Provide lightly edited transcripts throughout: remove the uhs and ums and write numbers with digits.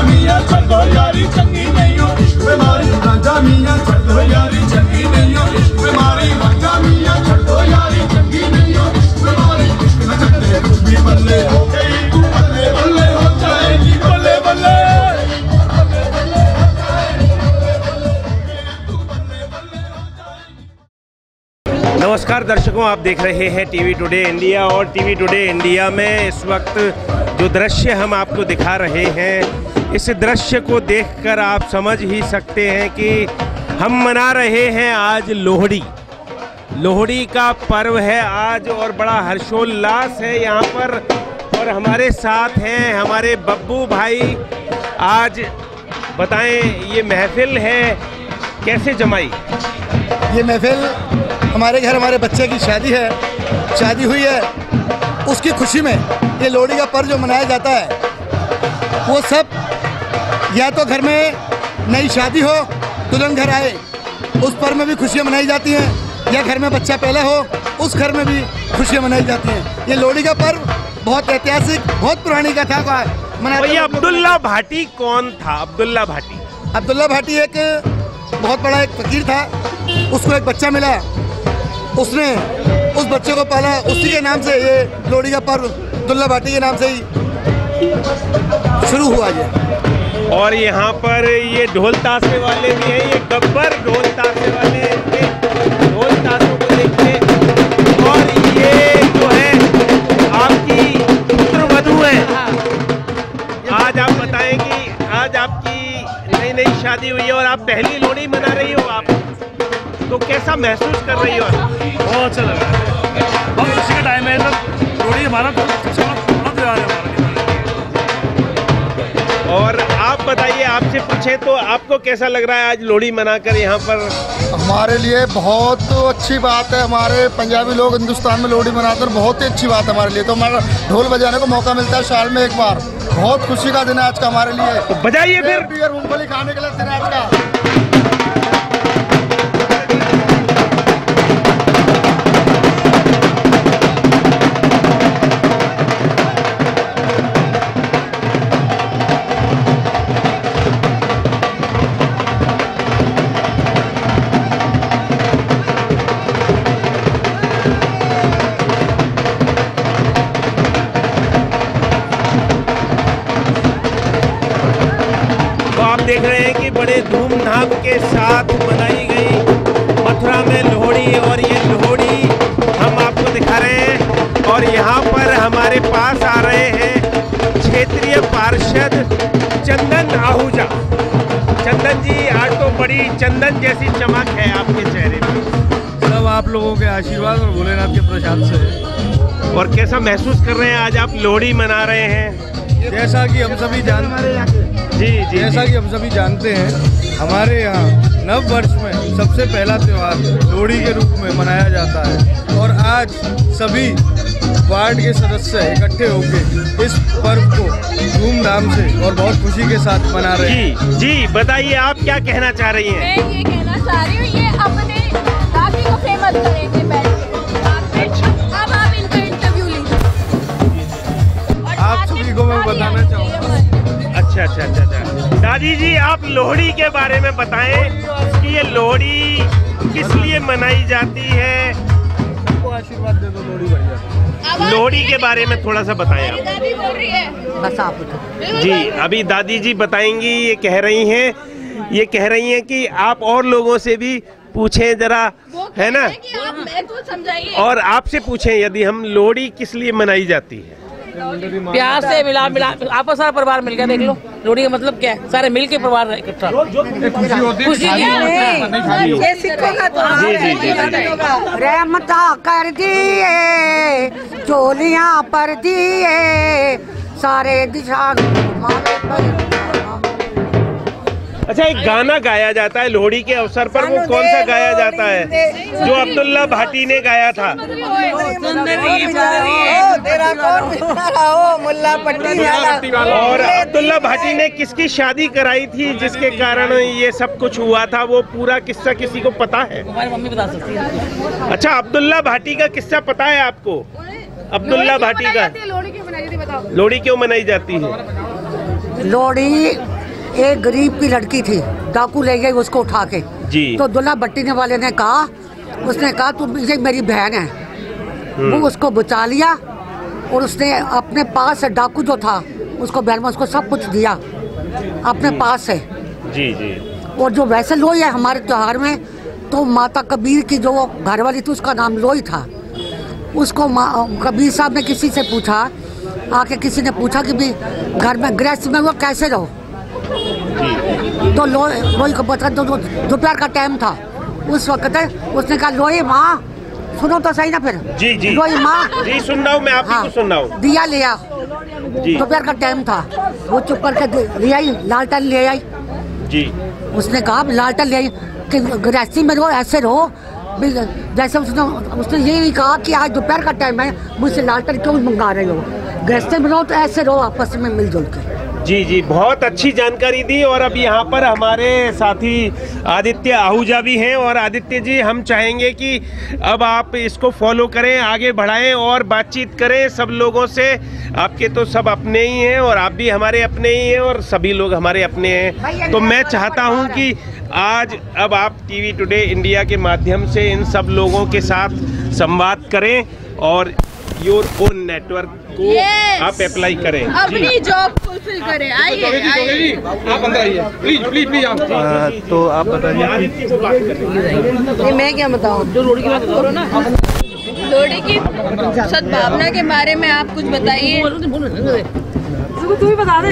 मियां छड्डो यारी चंगी नहीं हो इश्क मारी राजा मियां छड्डो यारी चंगी नहीं हो इश्क मारी राजा मियां छड्डो यारी चंगी नहीं हो इश्क मारी इश्क न छड्डे तू भी बल्ले हो गई तू बल्ले बल्ले हो जाएगी बल्ले बल्ले। नमस्कार दर्शकों, आप देख रहे हैं टीवी टुडे इंडिया और टीवी टुडे इंडिया में इस वक्त जो दृश्य हम आपको दिखा रहे हैं, इस दृश्य को देखकर आप समझ ही सकते हैं कि हम मना रहे हैं आज लोहड़ी। लोहड़ी का पर्व है आज और बड़ा हर्षोल्लास है यहाँ पर। और हमारे साथ हैं हमारे बब्बू भाई। आज बताएं, ये महफिल है कैसे जमाई? ये महफिल हमारे घर हमारे बच्चे की शादी है, शादी हुई है, उसकी खुशी में ये लोहड़ी का पर्व जो मनाया जाता है, वो सब या तो घर में नई शादी हो, दुल्हन घर आए, उस पर्व में भी खुशियाँ मनाई जाती हैं, या घर में बच्चा पैदा हो, उस घर में भी खुशियाँ मनाई जाती हैं। ये लोहड़ी का पर्व बहुत ऐतिहासिक, बहुत पुरानी कथा का है। ये अब्दुल्ला भाटी कौन था? अब्दुल्ला भाटी, अब्दुल्ला भाटी एक बहुत बड़ा एक फकीर था, उसको एक बच्चा मिला, उसने उस बच्चे को पाला, उसी के नाम से ये लोहड़ी का पर्व अब्दुल्ला भाटी के नाम से ही शुरू हुआ ये। और यहाँ पर ये ढोल ताशे वाले भी हैं, ये गब्बर ढोल ताशे वाले हैं, ढोल ताशों को देखिए। और ये जो है आपकी पुत्रवधू है। आज आप बताएंगी, आज आपकी नई नई शादी हुई है और आप पहली लोहड़ी मना रही हो, आप तो कैसा महसूस कर रही हो? बहुत अच्छा लग रहा है, बहुत खुशी का टाइम है। लोहड़ी हमारा त्योहार है हमारा। और आप बताइए, आपसे पूछे तो आपको कैसा लग रहा है आज लोहड़ी मनाकर यहाँ पर? हमारे लिए बहुत अच्छी बात है। हमारे पंजाबी लोग हिंदुस्तान में लोहड़ी मनाते हैं, बहुत ही अच्छी बात है हमारे लिए। तो हमारा ढोल बजाने को मौका मिलता है साल में एक बार, बहुत खुशी का दिन है आज का हमारे लिए। तो बजाइए फिर। बियर मूंगफली खाने के लिए दिन है आज का। देख रहे हैं कि बड़े धूमधाम के साथ मनाई गई मथुरा में लोहड़ी, और ये लोहड़ी हम आपको दिखा रहे हैं। और यहाँ पर हमारे पास आ रहे हैं क्षेत्रीय पार्षद चंदन आहूजा। चंदन जी, आज तो बड़ी चंदन जैसी चमक है आपके चेहरे में। सब आप लोगों के आशीर्वाद और भोलेनाथ के प्रसाद से। और कैसा महसूस कर रहे हैं आज आप लोहड़ी मना रहे हैं? जैसा कि हम सभी जैसा कि हम सभी जानते हैं, हमारे यहाँ नव वर्ष में सबसे पहला त्यौहार लोहड़ी के रूप में मनाया जाता है। और आज सभी वार्ड के सदस्य इकट्ठे होकर इस पर्व को धूमधाम से और बहुत खुशी के साथ मना रहे हैं। जी बताइए, आप क्या कहना चाह रही हैं? मैं ये कहना चाह रही हूँ, ये अपने इलाके को फेमस करेंगे बैठ के। अब आप इनका इंटरव्यू लीजिए। आप सभी को मैं बताना चाहूँगा। अच्छा। दादी जी, आप लोहड़ी के बारे में बताएं कि ये लोहड़ी किस लिए मनाई जाती है? आशीर्वाद दे दो, लोहड़ी बढ़िया। लोहड़ी के बारे में थोड़ा सा बताएं आप। दादी बोल रही है, बस आप जी अभी दादी जी बताएंगी। ये कह रही हैं कि आप और लोगों से भी पूछें जरा, है ना? और आपसे पूछें यदि हम लोहड़ी किस लिए मनाई जाती है। प्यार से मिला आपस सारा परिवार मिल गया। देख लो, लोहड़ी का मतलब क्या है? सारे मिल के परिवार इकट्ठा, खुशी ये सिखों का त्योहार। रहमता कर दिए, चोलियां पर दिए, सारे दिशा। अच्छा, एक गाना गाया जाता है लोहड़ी के अवसर पर, वो कौन सा गाया जाता है जो अब्दुल्ला भाटी ने गाया था? और अब्दुल्ला भाटी ने किसकी शादी कराई थी जिसके कारण ये सब कुछ हुआ था? वो पूरा किस्सा किसी को पता है? हमारी मम्मी बता सकती है। अच्छा, अब्दुल्ला भाटी का किस्सा पता है आपको? अब्दुल्ला भाटी का लोहड़ी क्यों मनाई जाती है? लोहड़ी एक गरीब की लड़की थी, डाकू ले गई उसको उठा के जी। तो दुल्हा बट्टीने वाले ने कहा, उसने कहा तुम ये मेरी बहन है। वो उसको बचा लिया और उसने अपने पास से डाकू जो था उसको बहन में उसको सब कुछ दिया अपने पास से। जी जी। और जो वैसे लोई है हमारे त्योहार में, तो माता कबीर की जो घर वाली थी उसका नाम लोई था। उसको कबीर साहब ने किसी से पूछा, आके किसी ने पूछा कि भी घर में गृहस्थ में वो कैसे रहो, तो लोई को बता दो। दोपहर का टाइम था उस वक्त, उसने कहा लोई माँ, सुनो तो सही ना फिर। जी जी। लोई माँ जी सुन रहा हूँ मैं, आप ही को सुन रहा हूँ। दिया ले आ, जी। दोपहर का टाइम था, वो चुप करके ले आई, लालटेन ले आई। जी। उसने कहा लालटेन ले आई कि गृहस्थी में रहो, ऐसे रहो जैसे उसने ये भी कहा कि आज दोपहर का टाइम है, मुझसे लालटेन क्यों मंगा रहे हो, गृहस्थी में रहो तो ऐसे रहो आपस में मिलजुल के। जी जी, बहुत अच्छी जानकारी दी। और अब यहाँ पर हमारे साथी आदित्य आहूजा भी हैं। और आदित्य जी, हम चाहेंगे कि अब आप इसको फॉलो करें, आगे बढ़ाएं और बातचीत करें सब लोगों से। आपके तो सब अपने ही हैं और आप भी हमारे अपने ही हैं और सभी लोग हमारे अपने हैं। तो मैं चाहता हूँ कि आज अब आप टीवी टुडे इंडिया के माध्यम से इन सब लोगों के साथ संवाद करें और योर ओन नेटवर्क को आप अप्लाई करें, अपनी जॉब फुलफिल करें। आइए आप अंदर आइए, प्लीज प्लीज प्लीज आप। तो आप बताइए ये मैं क्या बताऊँ, जो लोड़ी की बात करो ना, लोड़ी की सद्भावना के बारे में आप कुछ बताइए। तू ही बता दे।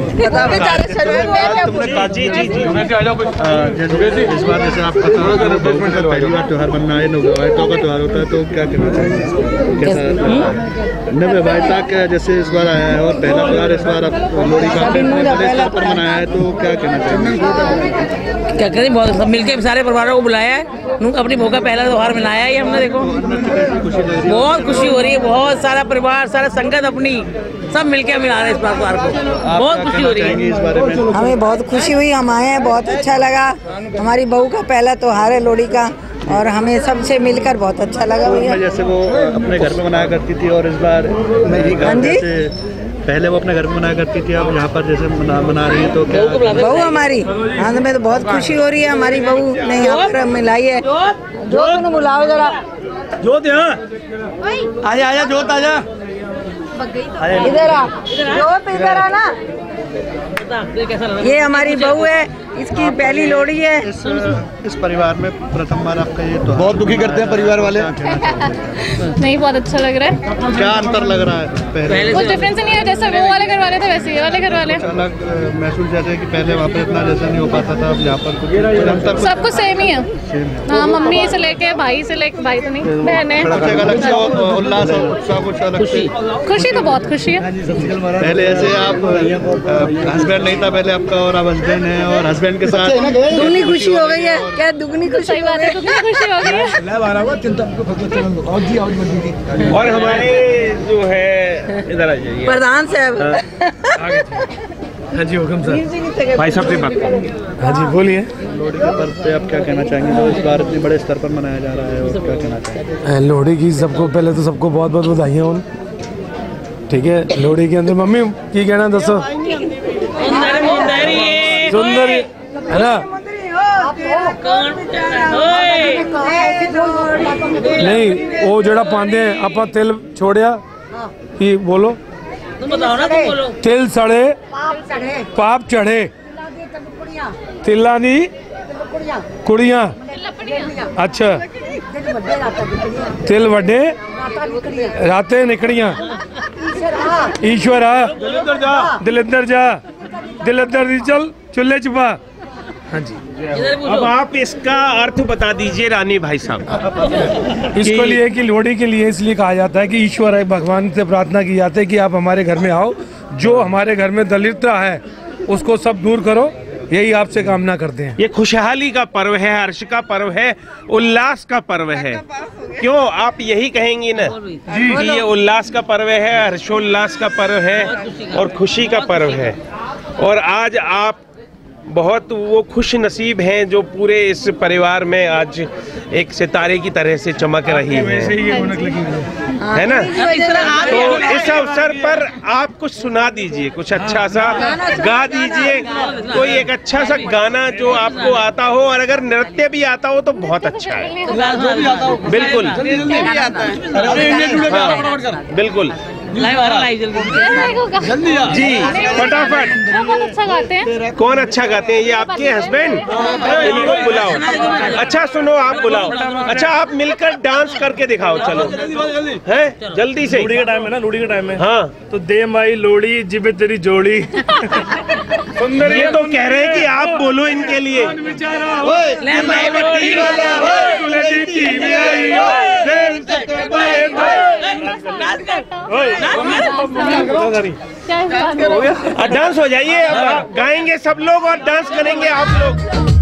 जी जी जी। जैसे इस बार जैसे आप पहली बार त्यौहार बनना है, नवविवाहिता का त्यौहार होता है, तो क्या कहना चाहिए, कैसा नवविवाहिता का जैसे इस बार आया है और पहला त्यौहार इस बार आप लोहड़ी का बड़े स्तर पर मनाया है, तो क्या कहना चाहिए? क्या करें, बहुत सब मिलके सारे परिवारों को बुलाया है, अपनी बहू का पहला त्यौहार मनाया है हमने। देखो बहुत खुशी हो रही है, बहुत सारा परिवार, सारा संगत अपनी सब मिलके मिला रहे हैं इस बार त्यौहार को, बहुत खुशी हो रही है। इस बारे में हमें बहुत खुशी हुई, हम आए हैं, बहुत अच्छा लगा। हमारी बहू का पहला त्यौहार है लोहड़ी का और हमें सबसे मिलकर बहुत अच्छा लगा भैया। जैसे वो अपने घर में मनाया करती थी और इस बार पहले वो अपने घर में मनाया करती थी, अब यहाँ पर जैसे मना रही है, तो क्या बहू हमारी, हाँ हमें तो बहुत खुशी हो रही है, हमारी बहू ने यहाँ पर मिलाई है। जोत बुलाओ जरा, जोत आजा आजा जोत आजा, इधर आ जोत, इधर आ ना। ये हमारी बहू है, इसकी पहली लोहड़ी है। इस परिवार में प्रथम बार आपका ये तो बहुत दुखी करते हैं परिवार वाले। नहीं, बहुत अच्छा लग रहा है। क्या अंतर लग रहा है पहले? कुछ डिफरेंस नहीं है, जैसे वो वाले घर वाले थे वैसे ये वाले घर वाले। अलग महसूस जैसे कि पहले वहाँ पर इतना जैसा नहीं हो पाता था, अब यहाँ पर कुछ अंतर सब कुछ सेम ही है। हाँ, मम्मी से लेके भाई से लेके, भाई तो नहीं, बहनें। अलग से उल्लास और उत्साह कुछ अलग से। खुशी तो बहुत खुशी है। पहले ऐसे आप हस्बैंड नहीं था पहले आपका, और अब हस्बैंड है और हस्बैंड के साथ दुगनी खुशी हो गई है। क्या दुगनी खुशी? सही बात है, दुगनी खुशी हो गई है। और हमारे जो है इधर आ जाइए प्रधान साहब। हाँ जी हुक्म सर, भाई साहब से बात करें। हाँ जी बोलिए। लोहड़ी के पर्व पे आप क्या कहना चाहेंगे, तो इस बार इतने बड़े स्तर पर मनाया जा रहा है, और क्या कहना चाहेंगे? लोहड़ी की सबको पहले तो सबको बहुत बहुत बधाइयाँ हों। ठीक है, लोहड़ी के अंदर मम्मी की कहना दसो, सुंदर है ना? नहीं वो जड़ा पांदे आप तिल छोड़िया कि बोलो, तुम बताओ ना, तुम बोलो। तिल सड़े पाप चढ़े, तिला दी कुड़ियाँ। अच्छा, तिल वड्डे राते निकड़ियाँ, ईश्वर आ दिलंदर जा, दिलंदर दी चल चुल्ले छुपा। हाँ जी, अब आप इसका अर्थ बता दीजिए रानी भाई साहब। इसको लिए कि लोहड़ी के लिए इसलिए कहा जाता है कि ईश्वर है, भगवान से प्रार्थना की जाती है कि आप हमारे घर में आओ, जो हमारे घर में दरिद्रता है उसको सब दूर करो, यही आपसे कामना करते हैं। ये खुशहाली का पर्व है, हर्ष का पर्व है, उल्लास का पर्व है। क्यों आप यही कहेंगी ना जी कि ये उल्लास का पर्व है, हर्षोल्लास का पर्व है और खुशी का पर्व है। और आज आप बहुत वो खुश नसीब हैं जो पूरे इस परिवार में आज एक सितारे की तरह से चमक रही है ना। तो इस अवसर पर आप कुछ सुना दीजिए, कुछ अच्छा सा गा दीजिए, कोई एक अच्छा सा गाना जो आपको आता हो, और अगर नृत्य भी आता हो तो बहुत अच्छा है। बिल्कुल बिल्कुल जी, फटाफट। बहुत अच्छा गाते हैं। कौन अच्छा गाते हैं? ये आपके हस्बैंड? इनको बुलाओ। अच्छा सुनो, आप बुलाओ। अच्छा आप मिलकर डांस करके दिखाओ, चलो हैं जल्दी से। लोड़ी का टाइम है ना, लोड़ी का टाइम है। हाँ तो दे माई लोड़ी जिबे तेरी जोड़ी। सुंदर, ये तो कह रहे हैं कि आप बोलो इनके लिए। डांस हो जाइए, अब गाएंगे सब लोग और डांस करेंगे आप लोग।